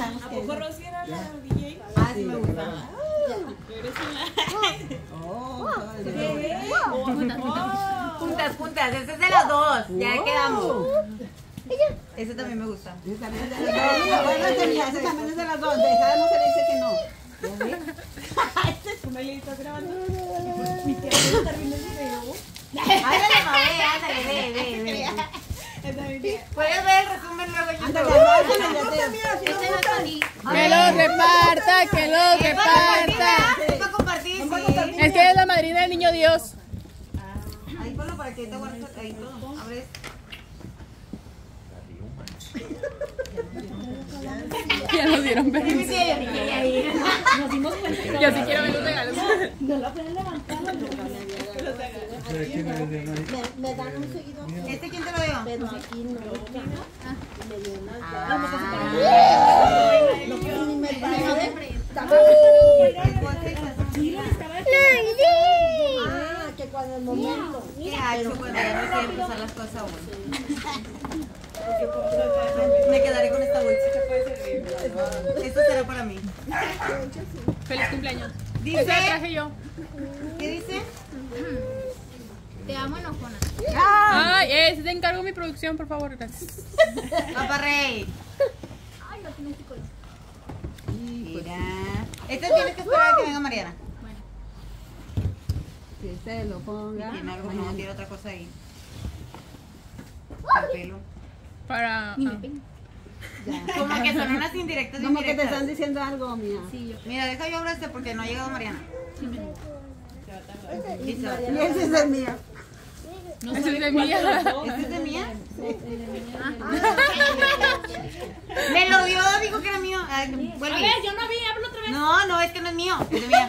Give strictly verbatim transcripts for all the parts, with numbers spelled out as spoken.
pensamos ¿A que... poco Rosy era la D J? Ah, sí me gusta. Eres Oh, Puntas, puntas, ese es de las dos, ya Wow. quedamos. Ese también me gusta. ese también es de las dos. Bueno, ese mira, ese también es de las dos. De esa no se le dice que no. ¿Ya ves? ¿Tú me le estás grabando? Mi tía debe estar viendo el video. Ándale, mami, ándale, ve, ve, ve. Esa es mi tía. Puedes ver el resumen luego en Ándale, YouTube. ándale, ya te- Este no es Tony. Que lo reparta, que lo Es para compartir, reparta. ¿verdad? Es para compartir, sí. Es que es la madrina del niño Dios. Ahí ponlo para que te guardes ahí todo. Abres. Ya nos dieron permiso. Sí, sí, ahí. Nos dimos cuenta que Yo sí quiero ver los regalos. no la pueden levantar. Me, me dan un seguidor, ¿Este quién te lo dio? pero aquí no. Me dio unas Ah. ganas. No puedo ni me parece. Estaba- Ah, que cuando el momento. Qué hacho cuando ya no quieren pasar las cosas aún. Me quedaré con esta bolsa. Esto será para mí. Feliz cumpleaños. Dice, Esa la traje yo. ¿qué dice? Te amo, enojona. Ay, eh, si te encargo mi producción, por favor. Gracias. Papá Rey. Ay, no tienes psicólogo. Mira. Este tienes que esperar a que venga Mariana. Que se lo ponga. Tiene algo, no, tiene otra cosa ahí. El pelo. Para. ah. Como que son unas indirectas. Como que te indirectas. están diciendo algo, mía. Mira, deja yo hablar este porque no ha llegado Mariana. Listo. Y ese es el mío. Ese es de mía. ¿Este es de mía? Me lo dio, dijo que era mío. Ay, vuelve. A ver, yo no vi, hablo otra vez. No, no, es que no es mío, es de mía.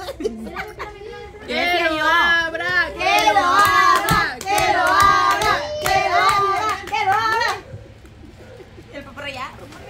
Que lo yo. abra, ¡Que lo abra! ¡Que lo abra! ¡Que lo abra! ¡Que lo abra! El papá ya.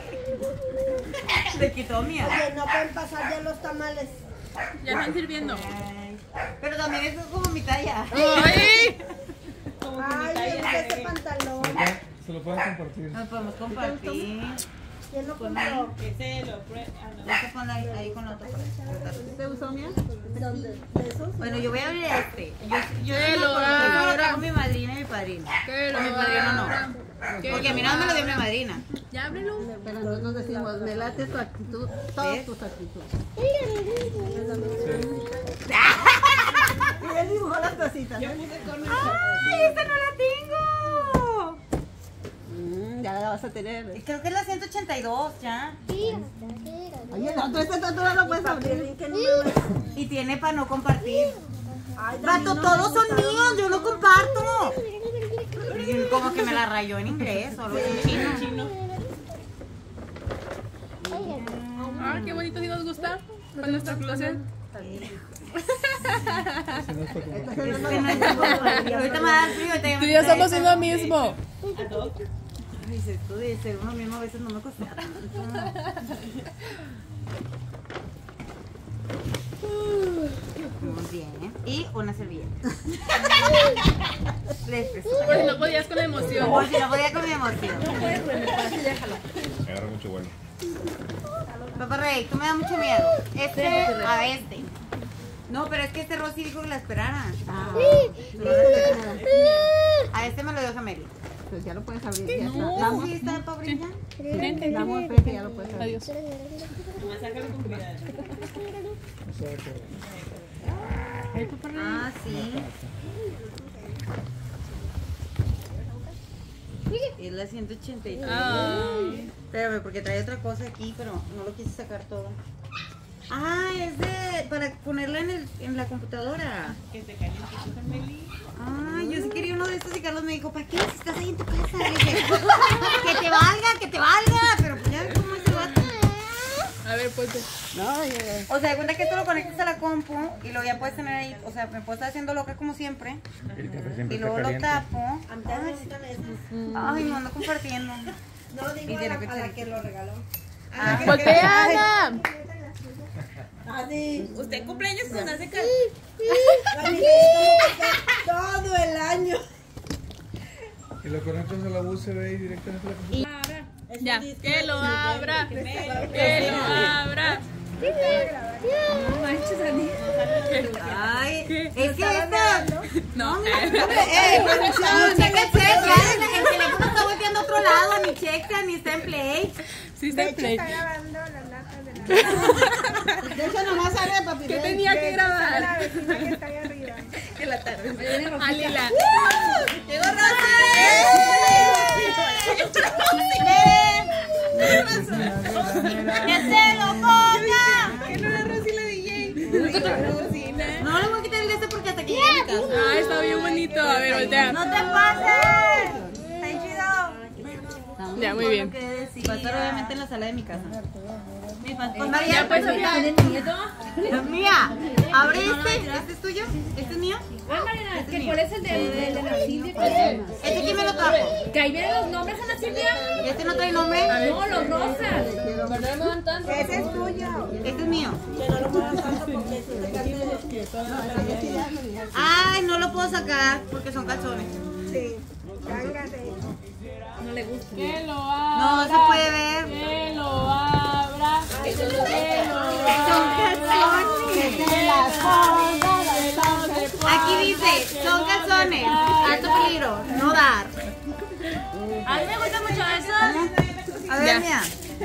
Se quitó mía. Oye, no pueden pasar ya los tamales. Ya están sirviendo. Ay, pero también es como mi talla. Ay. Ay, me gusta ese pantalón. Se lo pueden compartir. Nos podemos compartir. ¿Quién lo compró? Que se lo pre... Ah, no. Ya se pone ahí, ahí con la otra. ¿Te gustó, mía? ¿Dónde? ¿De esos? Bueno, yo voy a abrir este. Yo, yo Que no lo conozco, yo solo abra. tengo mi madrina y mi padrino. Que lo Con mi padrino no. abra. Que Porque a mí lo no me lo dio mi abra. madrina. Ya ábrelo. Pero nosotros decimos, me late tu actitud, todas ¿Ves? tus actitudes. Y él dibujó las cositas. ¿no? ¡Ay, esta no la tengo! Mm, ya la vas a tener. Creo que es la ciento ochenta y dos ya. Oye, no, tú esta estatura no puedes abrir. ¿Qué número es? Y tiene para no compartir. Ay, Vato, David, no todos me son gustaron. míos, yo no comparto. Y como que me la rayó en inglés, solo en chino. Ah, qué bonito, si nos gusta. Con nuestro closet. Si no es para Esta compartir. se llama- Este no es de- Ahorita me da frío, ahorita ya Tú me y yo trae somos esta- uno mismo. Dices tú de ser uno mismo a veces no me cuesta tanto. Muy bien. Y una servilleta. Les presto. Por si no podías con la emoción. Por si no podía con mi emoción. Me agarra mucho bueno. Papá Rey, tú me das mucho miedo. Este a este. No, pero es que este Rosy dijo que la esperara. Ah, no le esperes nada. A este me lo dio Gemeli. Pues ya lo puedes abrir. Ya está. ¿No? Damos, ¿Sí está para brillar? damos fe que ya lo puedes abrir. Adiós. Nomás sácalo con cuidado. O sea que. Ah, sí. Es la ciento ochenta y tres. Ay. Espérame, porque trae otra cosa aquí, pero no lo quise sacar todo. Ah, es de para ponerla en, el, en la computadora. Que te caliente, Meli. Ay, yo sí quería uno de estos y Carlos me dijo, ¿para qué? Si estás ahí en tu casa. Le dije, que te valga, que te valga. Pero pues ya, ¿cómo es el vato? A ver, ponte. No, ya, ya. O sea, de cuenta que esto lo conectas a la compu y luego ya puedes tener ahí, o sea, me puedo estar haciendo loca como siempre. El café siempre Y está luego lo caliente. tapo. A mí también me gustan esos. Ay, me ando compartiendo. No, digo Y a de la, repente a la se- que lo regaló. Ah, ¡Voltea, Ana! Así. ¿Usted cumpleaños cuando hace calor? Así que es como que todo el año. Y lo conectas a la U S B y directamente a la computadora. Ya, que lo abra. Que lo abra. Ay, es que esta. No, Eh, No, producción. checa el play, ya, el, el teléfono está volteando a otro lado, ni checa, ni está en play. sí está en play. grabando las latas de la De hecho, nomás sale papi. ¿Qué tenía que grabar? la vecina que está ahí arriba. Que la tarde. A Lila. Llegó Rosy. ¡Que se lo ponga! Que no era Rosy la D J. No le voy a quitar el de este porque hasta aquí llega mi casa. Ah, está bien bonito. A ver, voltea. ¡No te pases! ¡Está chido! Ya, muy bien. Va a estar obviamente en la sala de mi casa. Mi fan- Pues Ya, María, pues, pues mira. es mía. Abre este. ¿Este es tuyo? ¿Este es mío? Ah, Mariana, que ¿cuál es el de, el de la Silvia? ¿Este quién me lo trajo? Que ahí vienen los nombres a la Silvia. ¿Este no trae nombre? No, los rosas. Ese es tuyo. Este es mío. Ay, no lo puedo sacar porque son calzones. Sí. Cángate. No le gusta. Que lo abra. No se puede ver. Que lo abra. Que lo Son abra. calzones. Aquí dice, son calzones. Alto peligro. No dar. A mí me gusta mucho eso. A ver, Ya. mía.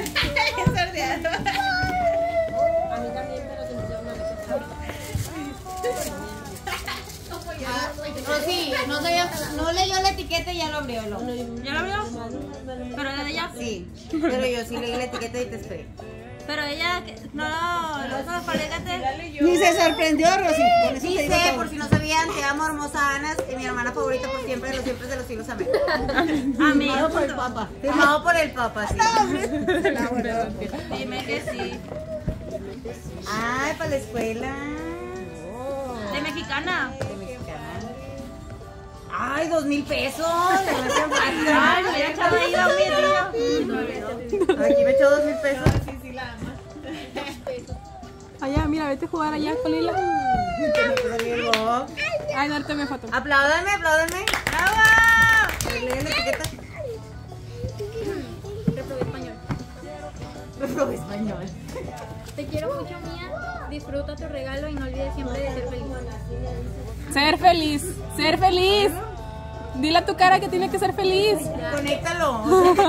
Rosy, no, sabía- no leyó la etiqueta y ya lo abrió. ¿lo? ¿Ya lo abrió? ¿Pero de ella? Sí, pero yo sí leí la etiqueta y te esperé. Pero ella, no, no, no, palégate. Ni se sorprendió, Rosy. Con eso te digo Dice, todo. por si no sabían, te amo, hermosa Ana, y mi hermana favorita por siempre, de los siempre de los siglos, amén. Amén. Firmado por el Papa. Firmado por el Papa, sí. Dime que sí. Ay, para la escuela. De mexicana. De mexicana. Ay, dos mil pesos. Ay, me hubiera echado ahí dos mil. Aquí me echó dos mil pesos. Allá, mira, vete a jugar allá con Lila. Ay, darte mi foto. Apláudanme, apláudanme. ¡Bravo! Lean la etiqueta. Reprobé español. Reprobé español. Te quiero mucho, Mía. Disfruta tu regalo y no olvides siempre de ser feliz. Ser feliz. Ser feliz. Dile a tu cara que tiene que ser feliz. Conéctalo.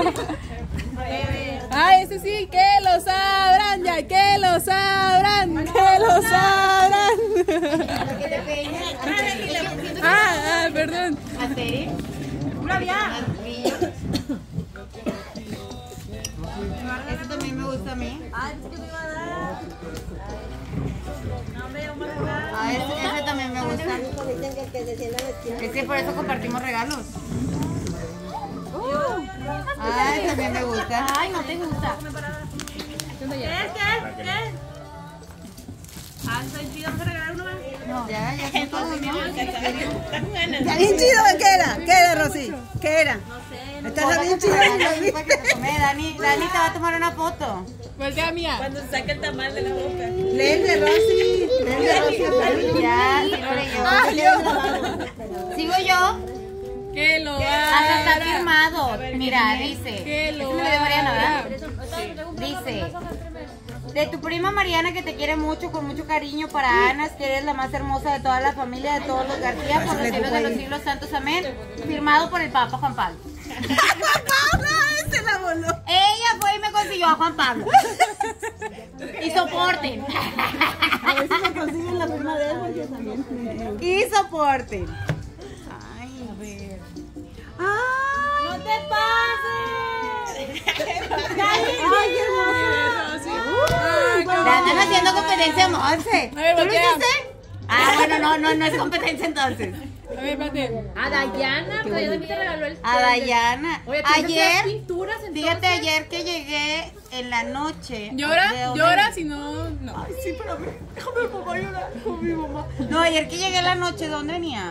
Ah, ese sí, que lo sabrán ya, que lo sabrán, que lo sabrán. Que te peines. Ah, ah, perdón. ¿Asteri? Una vía. Este también me gusta a mí. Ay, es que me iba a dar. No, me vamos a dar. Ah, este, este también me gusta. Es que por eso compartimos regalos. Ay, también me gusta. Ay, no te gusta. ¿Qué es? ¿Qué? ¿Qué? Ah, soy chido, vamos a regalar uno más. Ya, ya son todos, ¿no? Está bien chido, ¿qué era? ¿Qué era, Rosy? ¿Qué era? No sé. Está bien chido. Para que te tome, Dani, Dani te va a tomar una foto. Voltea, mía. Cuando saca el tamal de la boca. Lee el de Rosy. Lee el de Rosy. Ya, sí lo leyó. Sigo yo. Que lo Hasta está abra. firmado. Mira, dice. Que Este lo me lo dio Mariana, abra. ¿verdad? Dice. De tu prima Mariana, que te quiere mucho, con mucho cariño, para Ana, que eres la más hermosa de toda la familia, de todos los García, por los siglos de los siglos santos, amén. Firmado por el Papa Juan Pablo. Se la voló. Ella fue y me consiguió a Juan Pablo. Y soporten. A ver si se consiguen la firma de él, porque también. Y soporten. Ay, a ver. ¡Ah! ¡No te pases! Ay, qué hermoso. Le andan haciendo competencia a Monse. A ver, ¿Tú lo voltea. hiciste? Ah, bueno, no, no, no es competencia entonces. A ver, espérate. A Dayana, pero yo también te regaló el. A Dayana. Oye, ¿tú haces Ayer, pinturas entonces? fíjate, ayer que llegué en la noche. ¿de Llora, dónde? llora, si no, no. Ay, sí, espérame. Déjame el papá llorar con mi mamá. No, ayer que llegué en la noche, ¿de dónde venía?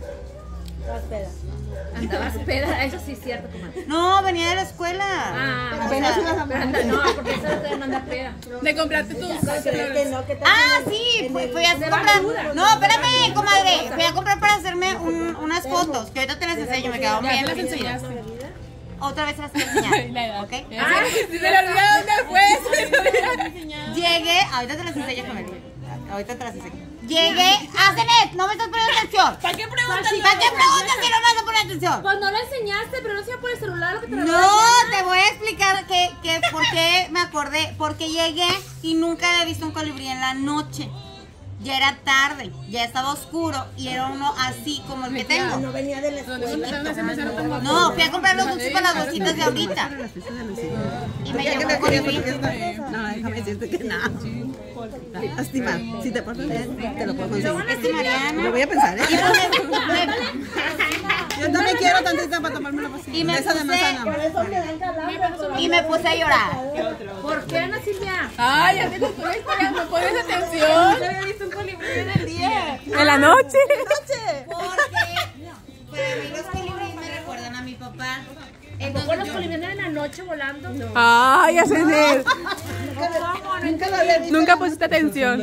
Andabas peda, eso sí es cierto, comadre. No, venía de la escuela. Ah, O Apenas sea, ibas a pero anda, no, porque eso te manda peda. De comprarte tus flores. Ah, sí, fui, fui a comprar. No, espérame, comadre. Fui a comprar para hacerme un- unas fotos, que ahorita te las enseño, me quedaron Ya bien. te las bien enseñaste. otra vez se las quiero enseñar. La edad. ¿Ok? Se le olvidó dónde fue. Llegué, ahorita te las enseño con él. Ahorita te las enseño. Llegué, Azenet, no me estás poniendo atención. ¿Para qué preguntas? ¿Para qué preguntas si no me vas a poner atención? Pues no la enseñaste, pero no sea por el celular lo que te la No, te voy a explicar que, que por qué me acordé. Porque llegué y nunca había visto un colibrí en la noche. Ya era tarde, ya estaba oscuro y era uno así como el que tengo. No venía de la escuela. No, fui a comprar los dulces para las bolsitas de ahorita. Y me llegó el colibrí. No, déjame decirte que nada. Lástima, si te pasas te lo puedo conseguir. Este Mariana. Lo voy a pensar, ¿eh? Y pues me- me- Yo también quiero tantita para tomarme la pasilla. Y me Esa de puse- manzana. Por eso me dan calambres. y me puse a llorar. ¿Por qué, Ana Silvia? Ay, ya te lo estoy esperando. ¿Pones atención? Había visto un colibrí en el día. En la noche. Porque para mí los colibríes me recuerdan a mi papá. ¿Con Entonces los yo, colibríes en la noche volando? Ay, Azenet. Nunca lo había visto. Nunca pusiste atención.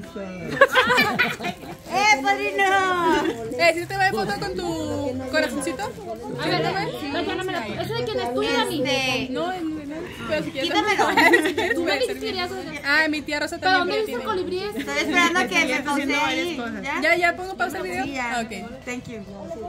¡eh, padrino! Eh, ¿sí te va a foto con tu corazoncito? A ver, a ver. No, ya no me la... ¿Ese de quién es tuyo, Dani? Este, No, en, en, pero si quieres. Quítamelo. Tú me dijiste que querías... Ah, mi tía Rosa ¿Pero también. dónde pero viste el tiene. colibrí? estoy esperando que me pause ahí. ¿Ya? Ya, ya pongo pausa el video. Sí, ya. Ah, ok. Thank you.